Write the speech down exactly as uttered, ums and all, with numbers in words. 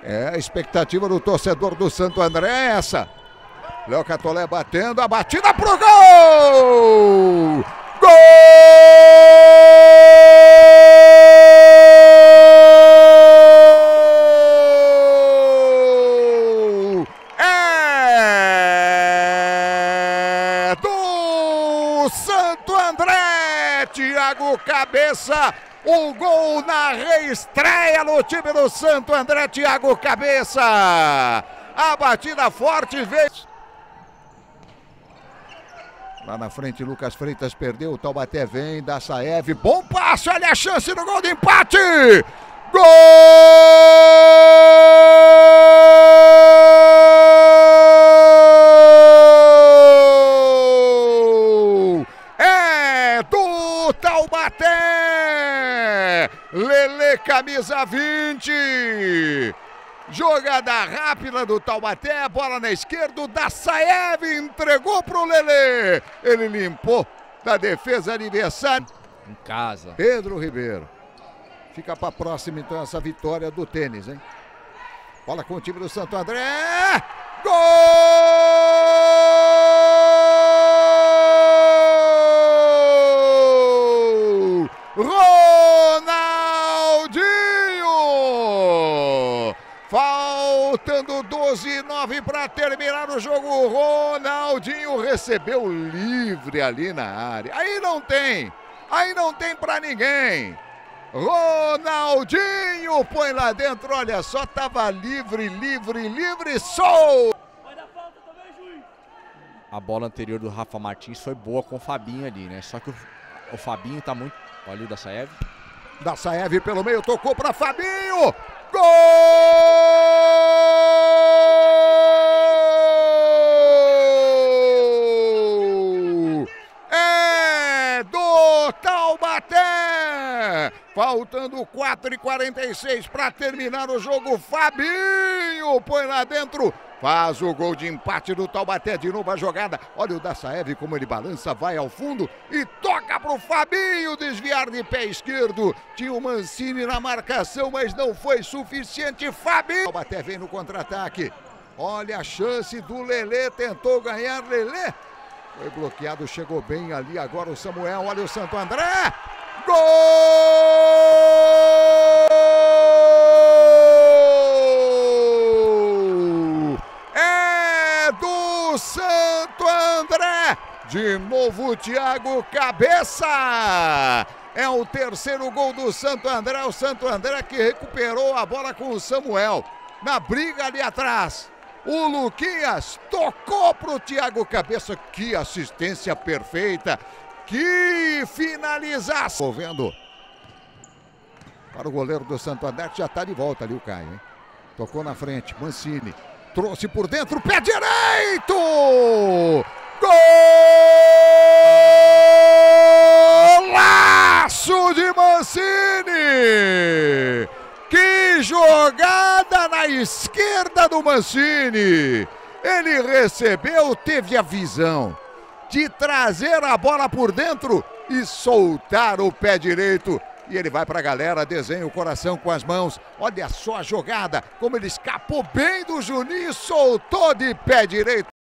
É a expectativa do torcedor do Santo André é essa. Léo Catolé batendo, a batida pro gol! Gol! É do Santo André! Thiago Cabeça, o gol na reestreia no time do Santo André, Thiago Cabeça. A batida forte veio. Lá na frente, Lucas Freitas perdeu, o Taubaté vem, da Saev, bom passe, olha a chance do gol de empate! Gol! É do Taubaté! Lelê, camisa vinte! Jogada rápida do Taubaté, bola na esquerda, da Saev entregou pro Lelê. Ele limpou da defesa adversária. Em casa. Pedro Ribeiro. Fica para próxima então essa vitória do tênis, hein? Bola com o time do Santo André. Gol! Faltando doze e nove para terminar o jogo, Ronaldinho recebeu livre ali na área. Aí não tem, aí não tem para ninguém. Ronaldinho põe lá dentro, olha só, tava livre, livre, livre, sol. A bola anterior do Rafa Martins foi boa com o Fabinho ali, né? Só que o, o Fabinho tá muito... Olha o da Saev. Da Saev pelo meio, tocou para Fabinho. Gol! É do Taubaté! Faltando quatro e quarenta e seis para terminar o jogo. Fabinho põe lá dentro. Faz o gol de empate do Taubaté, de novo a jogada. Olha o da Saev como ele balança, vai ao fundo e toca pro Fabinho desviar de pé esquerdo. Tinha o Mancini na marcação, mas não foi suficiente. Fabinho. Taubaté vem no contra-ataque. Olha a chance do Lelê, tentou ganhar Lelê. Foi bloqueado, chegou bem ali agora o Samuel. Olha o Santo André. Gol! Santo André, de novo Thiago Cabeça, é o terceiro gol do Santo André, o Santo André que recuperou a bola com o Samuel, na briga ali atrás, o Luquinhas tocou pro Thiago Cabeça, que assistência perfeita, que finalização, vendo para o goleiro do Santo André, que já tá de volta ali o Caio, hein? Tocou na frente, Mancini. Trouxe por dentro, pé direito! Golaço de Mancini! Que jogada na esquerda do Mancini! Ele recebeu, teve a visão de trazer a bola por dentro e soltar o pé direito. E ele vai para a galera, desenha o coração com as mãos. Olha só a jogada, como ele escapou bem do Juninho e soltou de pé direito.